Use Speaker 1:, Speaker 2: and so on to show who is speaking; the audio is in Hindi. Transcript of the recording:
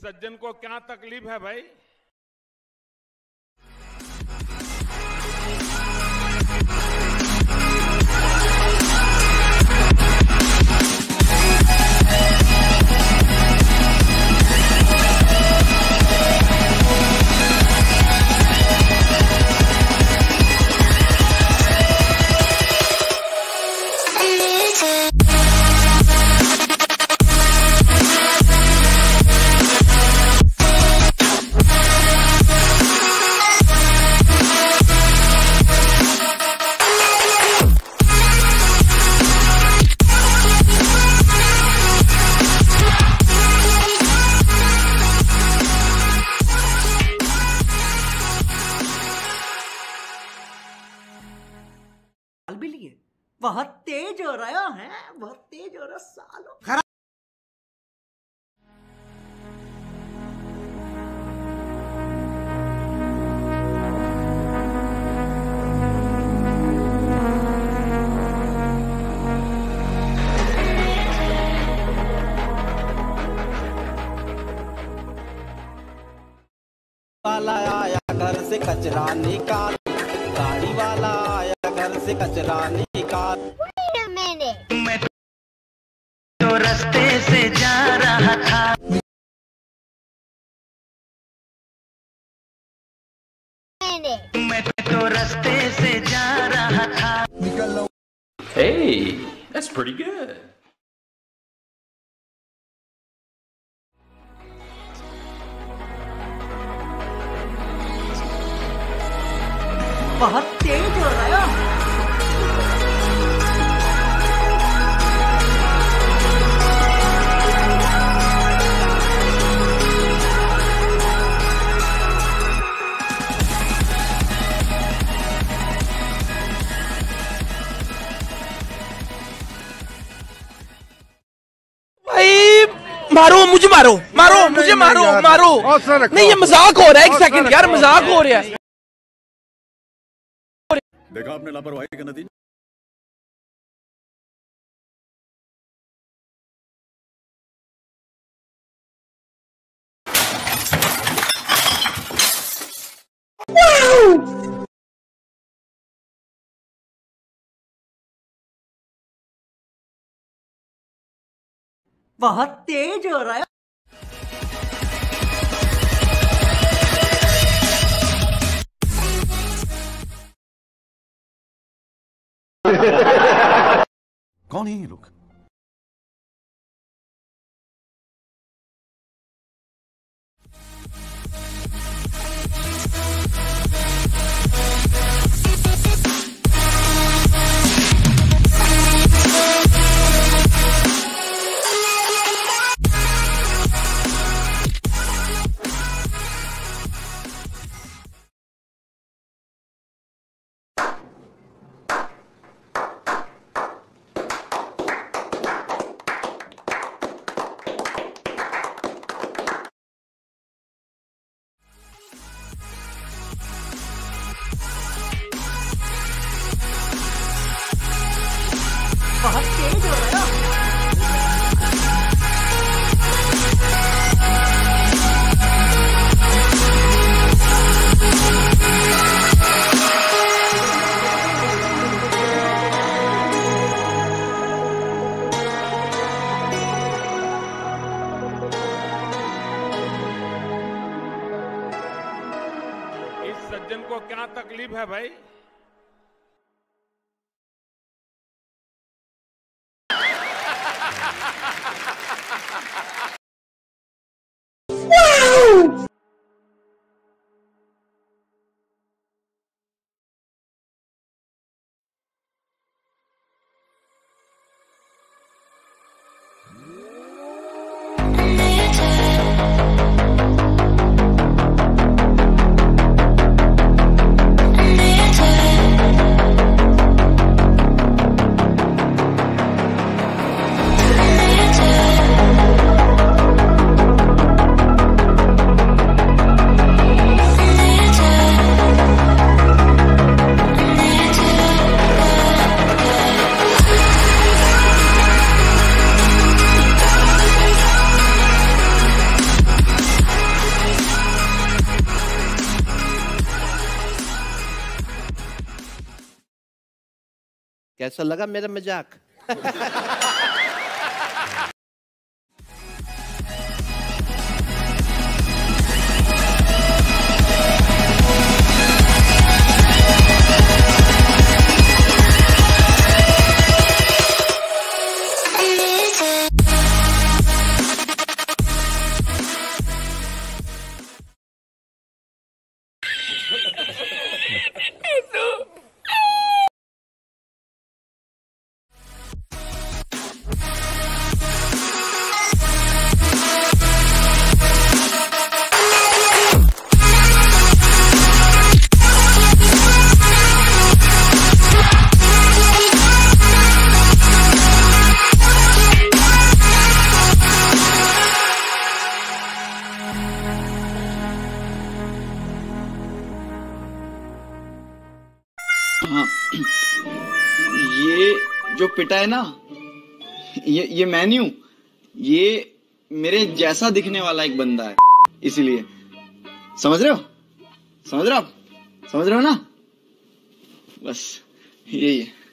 Speaker 1: सज्जन को क्या तकलीफ है भाई?
Speaker 2: भी लिए बहुत तेज हो रहा है, बहुत तेज हो रहा सालों।
Speaker 3: वाला आया घर से कचरा निकाल, गाड़ी वाला आया घर से कचरा निकाल।
Speaker 4: मैं तो रास्ते से जा रहा था, मैं तो रास्ते से जा रहा था।
Speaker 5: Hey, that's pretty good.
Speaker 2: बहुत तेज हो रहा है।
Speaker 6: मारो मुझे, मारो मारो मुझे, मारो मारो। नहीं ये मजाक हो रहा है, एक सेकंड यार, मजाक हो रहा है।
Speaker 7: देखा आपने लापरवाही का नतीजा।
Speaker 2: बहुत तेज हो रहा है।
Speaker 7: कौन है ये लोग?
Speaker 2: बहुत तेज हो रहा है।
Speaker 1: इस सज्जन को क्या तकलीफ है भाई?
Speaker 8: mythpat कैसा लगा मेरा मजाक?
Speaker 9: हाँ, ये जो पिटा है ना, ये मैं नहीं हूं, ये मेरे जैसा दिखने वाला एक बंदा है, इसीलिए। समझ रहे हो? समझ रहे हो आप? समझ रहे हो ना? बस यही है।